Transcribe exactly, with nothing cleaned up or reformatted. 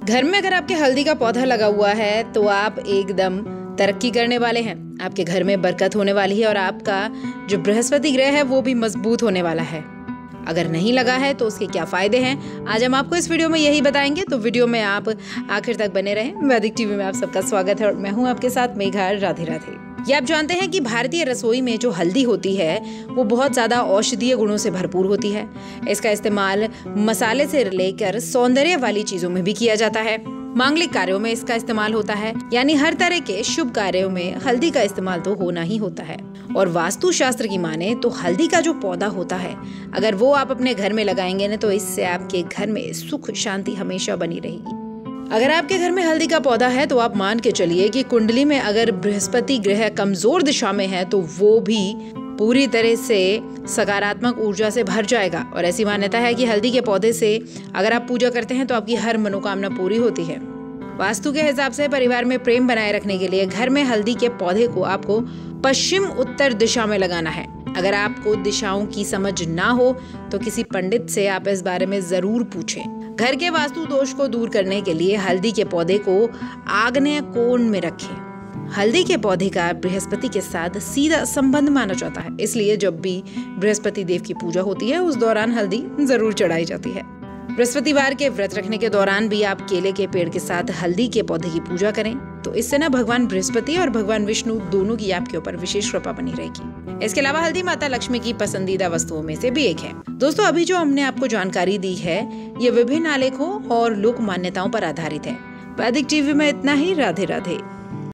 घर में अगर आपके हल्दी का पौधा लगा हुआ है तो आप एकदम तरक्की करने वाले हैं। आपके घर में बरकत होने वाली है और आपका जो बृहस्पति ग्रह है वो भी मजबूत होने वाला है। अगर नहीं लगा है तो उसके क्या फायदे हैं, आज हम आपको इस वीडियो में यही बताएंगे, तो वीडियो में आप आखिर तक बने रहें। वैदिक टीवी में आप सबका स्वागत है और मैं हूं आपके साथ मेघा। राधे राधे। ये आप जानते हैं कि भारतीय रसोई में जो हल्दी होती है वो बहुत ज्यादा औषधीय गुणों से भरपूर होती है। इसका इस्तेमाल मसाले से लेकर सौंदर्य वाली चीजों में भी किया जाता है। मांगलिक कार्यों में इसका इस्तेमाल होता है, यानी हर तरह के शुभ कार्यों में हल्दी का इस्तेमाल तो होना ही होता है। और वास्तु शास्त्र की माने तो हल्दी का जो पौधा होता है, अगर वो आप अपने घर में लगाएंगे ना तो इससे आपके घर में सुख शांति हमेशा बनी रहेगी। अगर आपके घर में हल्दी का पौधा है तो आप मान के चलिए कि कुंडली में अगर बृहस्पति ग्रह कमजोर दिशा में है तो वो भी पूरी तरह से सकारात्मक ऊर्जा से भर जाएगा। और ऐसी मान्यता है कि हल्दी के पौधे से अगर आप पूजा करते हैं तो आपकी हर मनोकामना पूरी होती है। वास्तु के हिसाब से परिवार में प्रेम बनाए रखने के लिए घर में हल्दी के पौधे को आपको पश्चिम उत्तर दिशा में लगाना है। अगर आपको दिशाओं की समझ ना हो तो किसी पंडित से आप इस बारे में जरूर पूछें। घर के वास्तु दोष को दूर करने के लिए हल्दी के पौधे को आग्नेय कोण में रखें। हल्दी के पौधे का बृहस्पति के साथ सीधा संबंध माना जाता है, इसलिए जब भी बृहस्पति देव की पूजा होती है उस दौरान हल्दी जरूर चढ़ाई जाती है। बृहस्पतिवार के व्रत रखने के दौरान भी आप केले के पेड़ के साथ हल्दी के पौधे की पूजा करें, तो इससे ना भगवान बृहस्पति और भगवान विष्णु दोनों की आपके ऊपर विशेष कृपा बनी रहेगी। इसके अलावा हल्दी माता लक्ष्मी की पसंदीदा वस्तुओं में से भी एक है। दोस्तों, अभी जो हमने आपको जानकारी दी है ये विभिन्न आलेखों और लोक मान्यताओं पर आधारित है। वैदिक टीवी में इतना ही। राधे राधे।